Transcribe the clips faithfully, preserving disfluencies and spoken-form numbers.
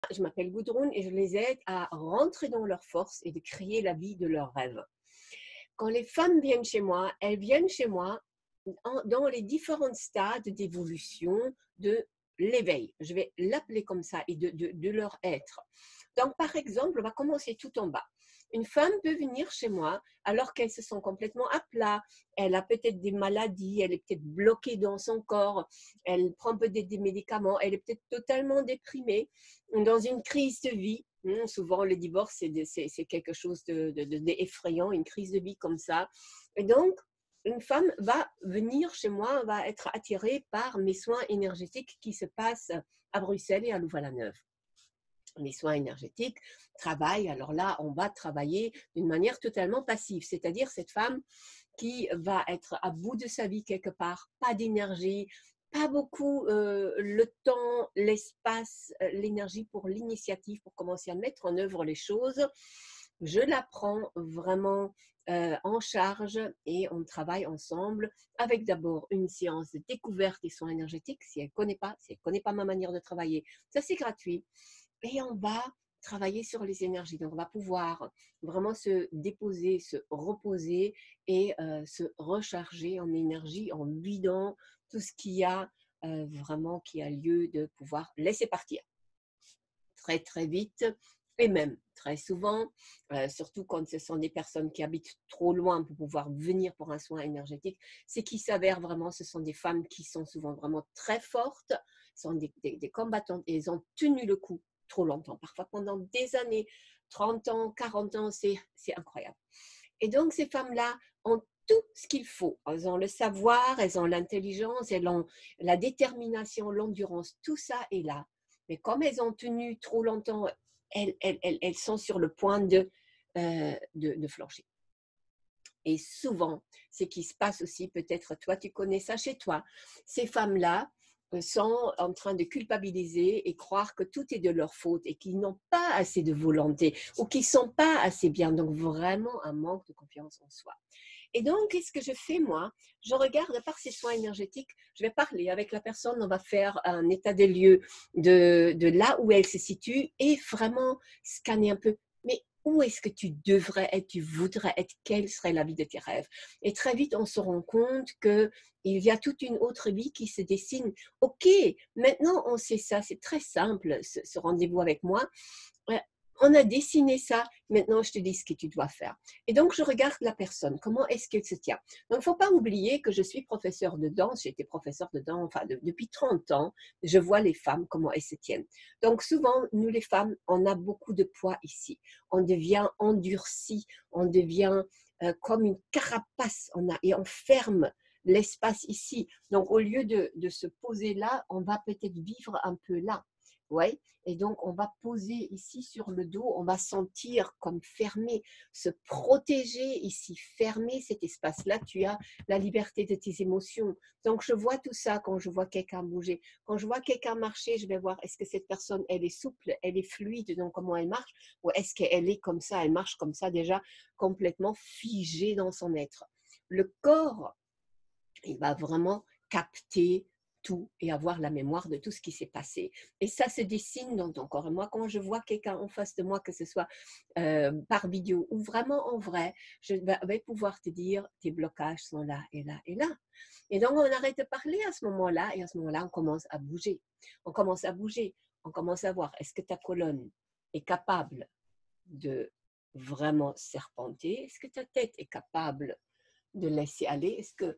Je m'appelle Gudrun et je les aide à rentrer dans leur force et de créer la vie de leurs rêves. Quand les femmes viennent chez moi, elles viennent chez moi en- dans les différents stades d'évolution de l'éveil. Je vais l'appeler comme ça et de, de, de leur être. Donc, par exemple, on va commencer tout en bas. Une femme peut venir chez moi alors qu'elle se sent complètement à plat, elle a peut-être des maladies, elle est peut-être bloquée dans son corps, elle prend peut-être des médicaments, elle est peut-être totalement déprimée, dans une crise de vie. Hum, Souvent, le divorce, c'est de- c'est- c'est quelque chose de, de- de- d'effrayant, une crise de vie comme ça. Et donc, une femme va venir chez moi, va être attirée par mes soins énergétiques qui se passent à Bruxelles et à Louvain-la-Neuve. Les soins énergétiques travaillent, alors là, on va travailler d'une manière totalement passive, c'est-à-dire cette femme qui va être à bout de sa vie quelque part, pas d'énergie, pas beaucoup euh, le temps, l'espace, euh, l'énergie pour l'initiative, pour commencer à mettre en œuvre les choses. Je la prends vraiment euh, en charge et on travaille ensemble avec d'abord une séance de découverte des soins énergétiques, si elle ne connaît pas, si elle ne connaît pas ma manière de travailler. Ça, c'est gratuit. Et on va travailler sur les énergies. Donc, on va pouvoir vraiment se déposer, se reposer et euh, se recharger en énergie, en vidant tout ce qu'il y a euh, vraiment qui a lieu de pouvoir laisser partir très, très vite. Et même très souvent, euh, surtout quand ce sont des personnes qui habitent trop loin pour pouvoir venir pour un soin énergétique, c'est qu'il s'avère vraiment, ce sont des femmes qui sont souvent vraiment très fortes, sont des, des, des combattantes et elles ont tenu le coup trop longtemps, parfois pendant des années, trente ans, quarante ans, c'est incroyable. Et donc, ces femmes-là ont tout ce qu'il faut. Elles ont le savoir, elles ont l'intelligence, elles ont la détermination, l'endurance, tout ça est là. Mais comme elles ont tenu trop longtemps, elles, elles, elles, elles sont sur le point de, euh, de, de flancher. Et souvent, ce qui se passe aussi, peut-être toi, tu connais ça chez toi, ces femmes-là sont en train de culpabiliser et croire que tout est de leur faute et qu'ils n'ont pas assez de volonté ou qu'ils ne sont pas assez bien. Donc, vraiment un manque de confiance en soi. Et donc, qu'est-ce que je fais, moi? Je regarde par ces soins énergétiques, je vais parler avec la personne, on va faire un état des lieux de, de là où elle se situe et vraiment scanner un peu. Mais où est-ce que tu devrais être, tu voudrais être, quelle serait la vie de tes rêves? Et très vite, on se rend compte qu'il y a toute une autre vie qui se dessine. Ok, maintenant on sait ça, c'est très simple, ce, ce rendez-vous avec moi. On a dessiné ça, maintenant je te dis ce que tu dois faire. Et donc je regarde la personne, comment est-ce qu'elle se tient. Donc il ne faut pas oublier que je suis professeur de danse, j'ai été professeur de danse enfin, de, depuis trente ans, je vois les femmes, comment elles se tiennent. Donc souvent, nous les femmes, on a beaucoup de poids ici. On devient endurci, on devient euh, comme une carapace on a, et on ferme l'espace ici. Donc au lieu de, de se poser là, on va peut-être vivre un peu là. Ouais. Et donc, on va poser ici sur le dos, on va sentir comme fermé, se protéger ici, fermer cet espace-là. Tu as la liberté de tes émotions. Donc, je vois tout ça quand je vois quelqu'un bouger. Quand je vois quelqu'un marcher, je vais voir est-ce que cette personne, elle est souple, elle est fluide dans comment elle marche, ou est-ce qu'elle est comme ça, elle marche comme ça déjà complètement figée dans son être. Le corps, il va vraiment capter tout et avoir la mémoire de tout ce qui s'est passé. Et ça se dessine dans ton corps. Et moi, quand je vois quelqu'un en face de moi, que ce soit euh, par vidéo ou vraiment en vrai, je vais pouvoir te dire, tes blocages sont là et là et là. Et donc, on arrête de parler à ce moment-là et à ce moment-là, on commence à bouger. On commence à bouger. On commence à voir, est-ce que ta colonne est capable de vraiment serpenter? Est-ce que ta tête est capable de laisser aller? Est-ce que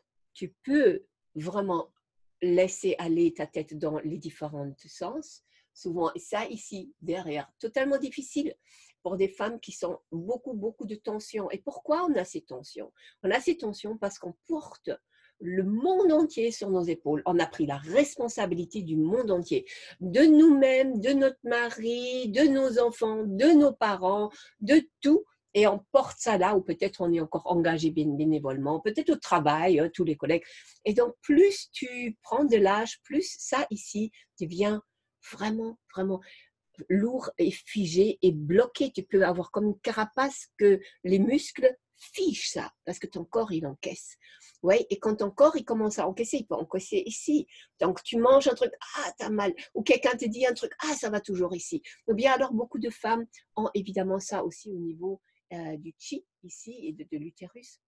tu peux vraiment laisser aller ta tête dans les différents sens. Souvent, et ça ici, derrière, totalement difficile pour des femmes qui sont beaucoup, beaucoup de tensions. Et pourquoi on a ces tensions? On a ces tensions parce qu'on porte le monde entier sur nos épaules. On a pris la responsabilité du monde entier, de nous-mêmes, de notre mari, de nos enfants, de nos parents, de tout. Et on porte ça là, ou peut-être on est encore engagé bénévolement, peut-être au travail, hein, tous les collègues. Et donc, plus tu prends de l'âge, plus ça ici devient vraiment, vraiment lourd et figé et bloqué. Tu peux avoir comme une carapace que les muscles fiche ça, parce que ton corps, il encaisse. Ouais, et quand ton corps, il commence à encaisser, il peut encaisser ici. Donc, tu manges un truc, ah, t'as mal. Ou quelqu'un te dit un truc, ah, ça va toujours ici. Ou bien alors, beaucoup de femmes ont évidemment ça aussi au niveau euh, du chi, ici, et de, de l'utérus.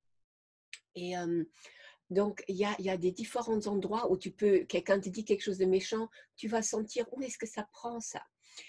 Et euh, donc, il y a, y a des différents endroits où tu peux, quelqu'un te dit quelque chose de méchant, tu vas sentir où est-ce que ça prend ça.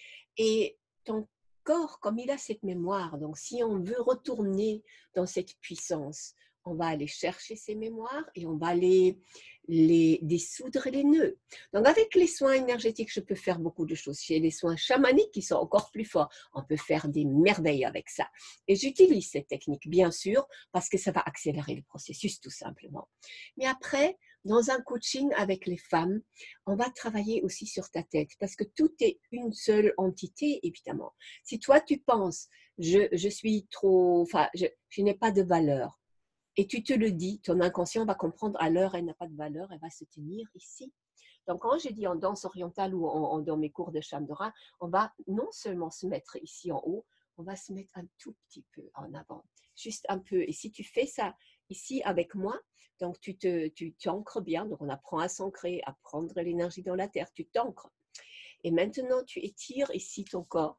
Et ton corps, comme il a cette mémoire, donc si on veut retourner dans cette puissance, on va aller chercher ces mémoires et on va les, les dissoudre les nœuds. Donc avec les soins énergétiques, je peux faire beaucoup de choses. Chez les soins chamaniques qui sont encore plus forts, on peut faire des merveilles avec ça. Et j'utilise cette technique, bien sûr, parce que ça va accélérer le processus tout simplement. Mais après, dans un coaching avec les femmes, on va travailler aussi sur ta tête parce que tout est une seule entité, évidemment. Si toi, tu penses, je, je suis trop, enfin, je, je n'ai pas de valeur, et tu te le dis, ton inconscient va comprendre, à l'heure, elle n'a pas de valeur, elle va se tenir ici. Donc, quand je dis en danse orientale ou en, en, dans mes cours de Chandra, on va non seulement se mettre ici en haut, on va se mettre un tout petit peu en avant, juste un peu. Et si tu fais ça ici avec moi, donc tu te, tu t'ancres bien, donc on apprend à s'ancrer, à prendre l'énergie dans la terre, tu t'ancres. Et maintenant, tu étires ici ton corps.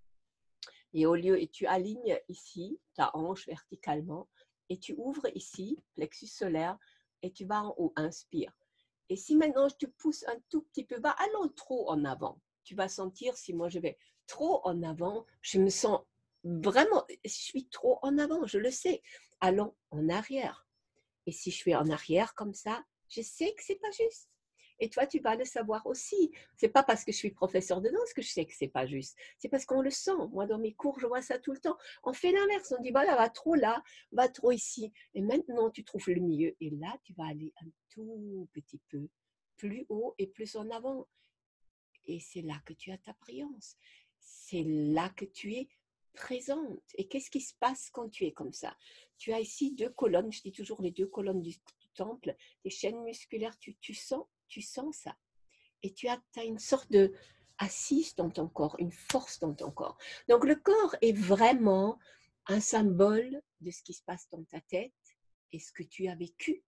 Et au lieu, et tu alignes ici ta hanche verticalement, et tu ouvres ici, plexus solaire, et tu vas en haut, inspire. Et si maintenant je te pousse un tout petit peu bas, allons trop en avant. Tu vas sentir si moi je vais trop en avant, je me sens vraiment, je suis trop en avant, je le sais. Allons en arrière. Et si je suis en arrière comme ça, je sais que c'est pas juste. Et toi, tu vas le savoir aussi. C'est pas parce que je suis professeur de danse que je sais que c'est pas juste. C'est parce qu'on le sent. Moi, dans mes cours, je vois ça tout le temps. On fait l'inverse. On dit, voilà, va trop là, va trop ici. Et maintenant, tu trouves le milieu. Et là, tu vas aller un tout petit peu plus haut et plus en avant. Et c'est là que tu as ta brillance. C'est là que tu es présente. Et qu'est-ce qui se passe quand tu es comme ça? Tu as ici deux colonnes, je dis toujours les deux colonnes du, du temple, des chaînes musculaires, tu, tu, sens, tu sens ça. Et tu as, as une sorte de assise dans ton corps, une force dans ton corps. Donc le corps est vraiment un symbole de ce qui se passe dans ta tête et ce que tu as vécu.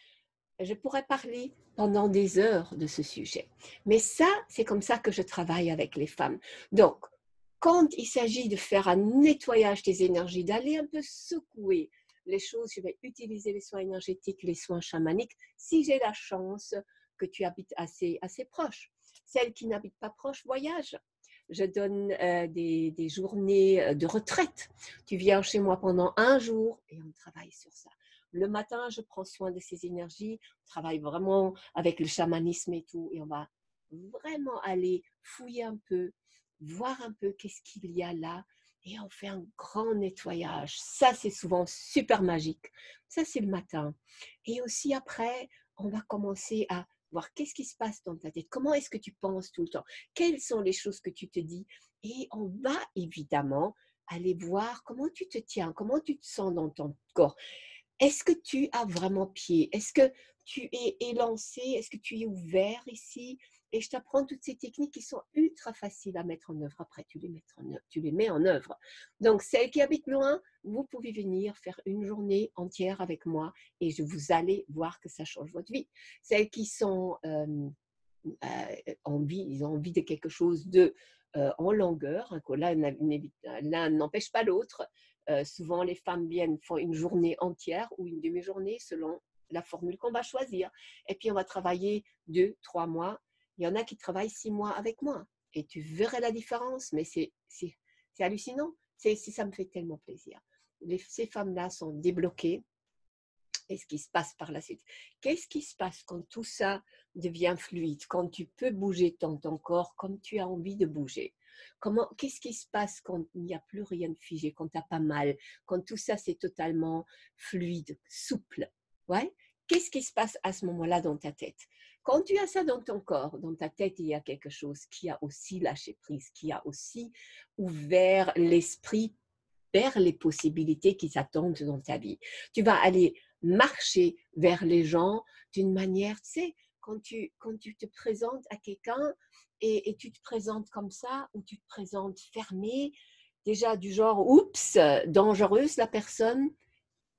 Je pourrais parler pendant des heures de ce sujet. Mais ça, c'est comme ça que je travaille avec les femmes. Donc, quand il s'agit de faire un nettoyage des énergies, d'aller un peu secouer les choses, je vais utiliser les soins énergétiques, les soins chamaniques, si j'ai la chance que tu habites assez, assez proche. Celles qui n'habitent pas proche, voyage. Je donne euh, des, des journées de retraite. Tu viens chez moi pendant un jour et on travaille sur ça. Le matin, je prends soin de ces énergies, on travaille vraiment avec le chamanisme et tout, et on va vraiment aller fouiller un peu, voir un peu qu'est-ce qu'il y a là, et on fait un grand nettoyage. Ça, c'est souvent super magique. Ça, c'est le matin. Et aussi après, on va commencer à voir qu'est-ce qui se passe dans ta tête, comment est-ce que tu penses tout le temps, quelles sont les choses que tu te dis, et on va évidemment aller voir comment tu te tiens, comment tu te sens dans ton corps. Est-ce que tu as vraiment pied? Est-ce que tu es élancé? Est-ce que tu es ouvert ici? Et je t'apprends toutes ces techniques qui sont ultra faciles à mettre en œuvre. Après, tu les, mets en œuvre, tu les mets en œuvre. Donc, celles qui habitent loin, vous pouvez venir faire une journée entière avec moi et je vous allez voir que ça change votre vie. Celles qui sont euh, euh, envie, ils ont envie de quelque chose de euh, en longueur, hein, l'un n'empêche pas l'autre. Euh, souvent, les femmes viennent, font une journée entière ou une demi-journée selon la formule qu'on va choisir. Et puis, on va travailler deux, trois mois. Il y en a qui travaillent six mois avec moi. Et tu verrais la différence, mais c'est, c'est, c'est hallucinant. C'est, c'est, ça me fait tellement plaisir. Les, ces femmes-là sont débloquées. Et ce qui se passe par la suite. Qu'est-ce qui se passe quand tout ça devient fluide, quand tu peux bouger dans ton corps comme tu as envie de bouger? Comment, qu'est-ce qui se passe quand il n'y a plus rien de figé, quand tu n'as pas mal, quand tout ça c'est totalement fluide, souple? Ouais? Qu'est-ce qui se passe à ce moment-là dans ta tête? Quand tu as ça dans ton corps, dans ta tête, il y a quelque chose qui a aussi lâché prise, qui a aussi ouvert l'esprit vers les possibilités qui t'attendent dans ta vie. Tu vas aller marcher vers les gens d'une manière, tu sais, quand tu, quand tu te présentes à quelqu'un et, et tu te présentes comme ça, ou tu te présentes fermé, déjà du genre, oups, dangereuse la personne,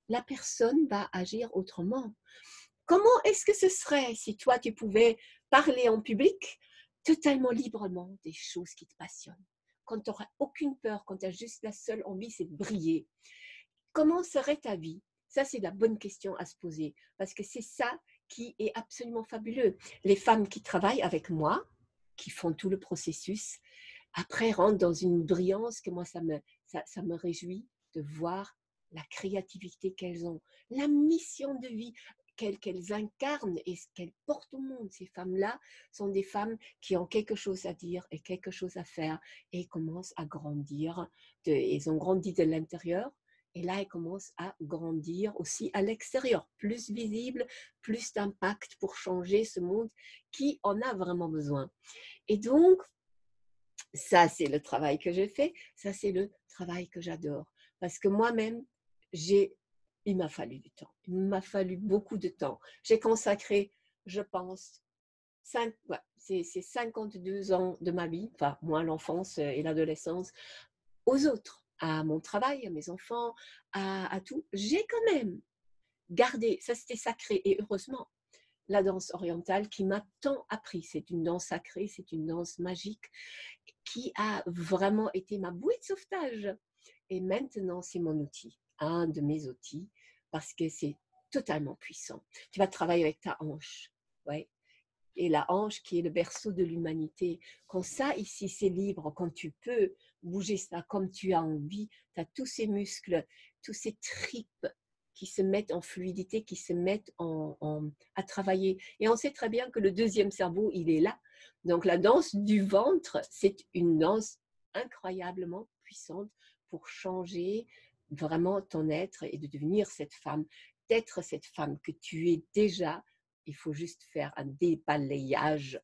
la personne va agir autrement. Comment est-ce que ce serait si toi, tu pouvais parler en public totalement librement des choses qui te passionnent, quand tu n'auras aucune peur, quand tu as juste la seule envie, c'est de briller? Comment serait ta vie? Ça, c'est la bonne question à se poser, parce que c'est ça qui est absolument fabuleux. Les femmes qui travaillent avec moi, qui font tout le processus, après rentrent dans une brillance que moi, ça me, ça, ça me réjouit de voir la créativité qu'elles ont, la mission de vie qu'elles qu'elles incarnent et ce qu'elles portent au monde. Ces femmes-là sont des femmes qui ont quelque chose à dire et quelque chose à faire et commencent à grandir. De, elles ont grandi de l'intérieur. Et là, elles commencent à grandir aussi à l'extérieur, plus visible, plus d'impact pour changer ce monde qui en a vraiment besoin. Et donc, ça, c'est le travail que j'ai fait. Ça, c'est le travail que j'adore. Parce que moi-même, j'ai, il m'a fallu du temps. Il m'a fallu beaucoup de temps. J'ai consacré, je pense, cinq, ouais, c'est, c'est cinquante-deux ans de ma vie, enfin, moi, l'enfance et l'adolescence, aux autres, à mon travail, à mes enfants, à, à tout. J'ai quand même gardé, ça c'était sacré, et heureusement, la danse orientale qui m'a tant appris. C'est une danse sacrée, c'est une danse magique qui a vraiment été ma bouée de sauvetage. Et maintenant, c'est mon outil, un de mes outils, parce que c'est totalement puissant. Tu vas travailler avec ta hanche, ouais. Et la hanche qui est le berceau de l'humanité. Quand ça, ici, c'est libre, quand tu peux bouger ça comme tu as envie, tu as tous ces muscles, tous ces tripes qui se mettent en fluidité, qui se mettent en, en, à travailler. Et on sait très bien que le deuxième cerveau, il est là. Donc la danse du ventre, c'est une danse incroyablement puissante pour changer vraiment ton être et de devenir cette femme, d'être cette femme que tu es déjà. Il faut juste faire un débalayage.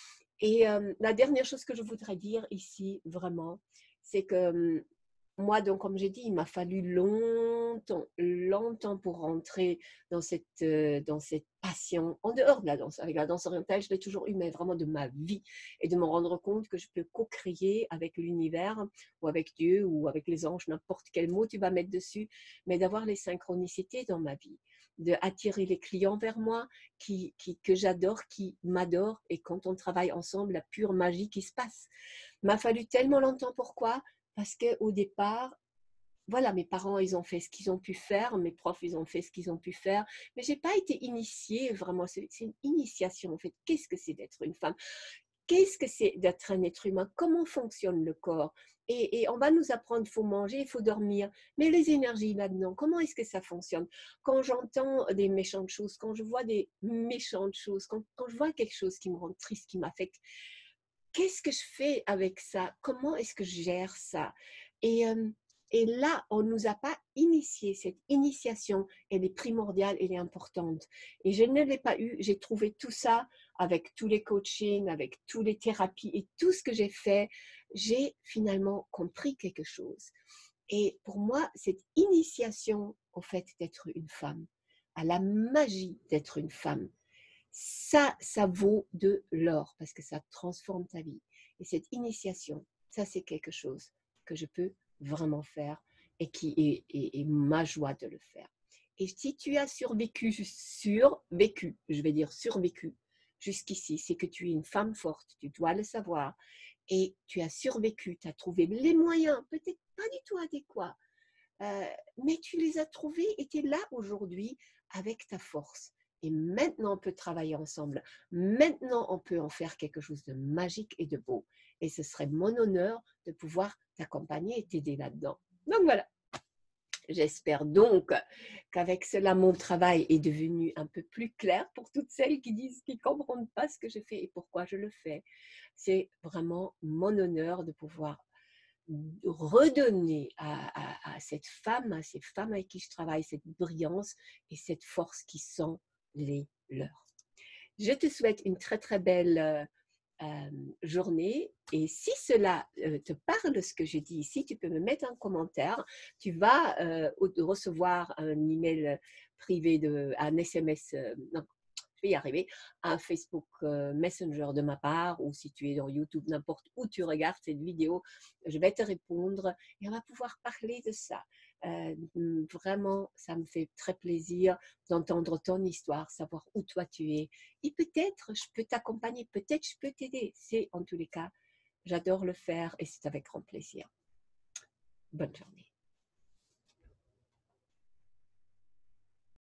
Et euh, la dernière chose que je voudrais dire ici, vraiment, c'est que euh, moi, donc, comme j'ai dit, il m'a fallu longtemps, longtemps pour rentrer dans cette, euh, dans cette passion, en dehors de la danse. Avec la danse orientale, je l'ai toujours eu, mais vraiment de ma vie. Et de me rendre compte que je peux co-créer avec l'univers, ou avec Dieu, ou avec les anges, n'importe quel mot tu vas mettre dessus, mais d'avoir les synchronicités dans ma vie, d'attirer les clients vers moi, qui, qui, que j'adore, qui m'adorent. Et quand on travaille ensemble, la pure magie qui se passe. Il m'a fallu tellement longtemps. Pourquoi? Parce qu'au départ, voilà, mes parents, ils ont fait ce qu'ils ont pu faire, mes profs, ils ont fait ce qu'ils ont pu faire, mais je n'ai pas été initiée, vraiment, c'est une initiation en fait. Qu'est-ce que c'est d'être une femme? Qu'est-ce que c'est d'être un être humain? Comment fonctionne le corps? Et, et on va nous apprendre, il faut manger, il faut dormir, mais les énergies là-dedans, comment est-ce que ça fonctionne? Quand j'entends des méchantes choses, quand je vois des méchantes choses, quand, quand je vois quelque chose qui me rend triste, qui m'affecte, qu'est-ce que je fais avec ça? Comment est-ce que je gère ça? Et, euh, et là, on ne nous a pas initié. Cette initiation, elle est primordiale, elle est importante. Et je ne l'ai pas eu. J'ai trouvé tout ça avec tous les coachings, avec toutes les thérapies et tout ce que j'ai fait. J'ai finalement compris quelque chose. Et pour moi, cette initiation au fait d'être une femme, à la magie d'être une femme, ça, ça vaut de l'or parce que ça transforme ta vie. Et cette initiation, ça, c'est quelque chose que je peux vraiment faire et qui est, est, est ma joie de le faire. Et si tu as survécu, survécu, je vais dire survécu jusqu'ici, c'est que tu es une femme forte, tu dois le savoir. Et tu as survécu, tu as trouvé les moyens, peut-être pas du tout adéquats, euh, mais tu les as trouvés et tu es là aujourd'hui avec ta force. Et maintenant, on peut travailler ensemble. Maintenant, on peut en faire quelque chose de magique et de beau. Et ce serait mon honneur de pouvoir t'accompagner et t'aider là-dedans. Donc voilà. J'espère donc qu'avec cela, mon travail est devenu un peu plus clair pour toutes celles qui disent, qui ne comprennent pas ce que je fais et pourquoi je le fais. C'est vraiment mon honneur de pouvoir redonner à, à, à cette femme, à ces femmes avec qui je travaille, cette brillance et cette force qui sont les leurs. Je te souhaite une très très belle euh, euh, journée et si cela euh, te parle ce que j'ai dit ici, tu peux me mettre un commentaire. Tu vas euh, recevoir un email privé, de, un S M S, euh, non, je vais y arriver, un Facebook euh, Messenger de ma part, ou si tu es dans YouTube, n'importe où tu regardes cette vidéo, je vais te répondre et on va pouvoir parler de ça. Euh, vraiment, ça me fait très plaisir d'entendre ton histoire, savoir où toi tu es. Et peut-être je peux t'accompagner, peut-être je peux t'aider. C'est en tous les cas, j'adore le faire et c'est avec grand plaisir. Bonne journée.